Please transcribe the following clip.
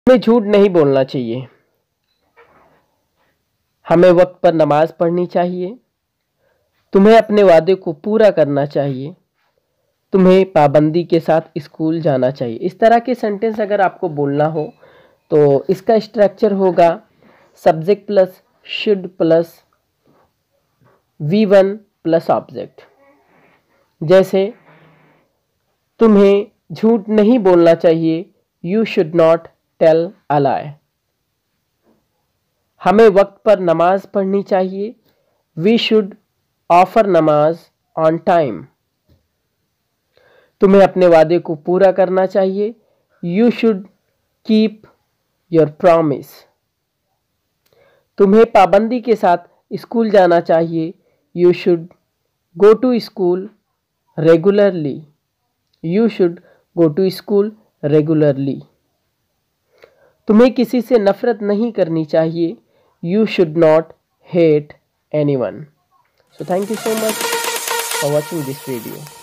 हमें झूठ नहीं बोलना चाहिए। हमें वक्त पर नमाज पढ़नी चाहिए। तुम्हें अपने वादे को पूरा करना चाहिए। तुम्हें पाबंदी के साथ स्कूल जाना चाहिए। इस तरह के सेंटेंस अगर आपको बोलना हो तो इसका स्ट्रक्चर होगा subject plus should plus V1 plus object. जैसे तुम्हें झूठ नहीं बोलना चाहिए, you should not tell a lie. हमें वक्त पर नमाज पढ़नी चाहिए, we should offer namaz on time. तुम्हें अपने वादे को पूरा करना चाहिए, you should keep your promise. तुम्हें पाबंदी के साथ स्कूल जाना चाहिए, you should go to school regularly. You should go to school regularly. तुम्हें किसी से नफरत नहीं करनी चाहिए, you should not hate anyone. So thank you so much for watching this video.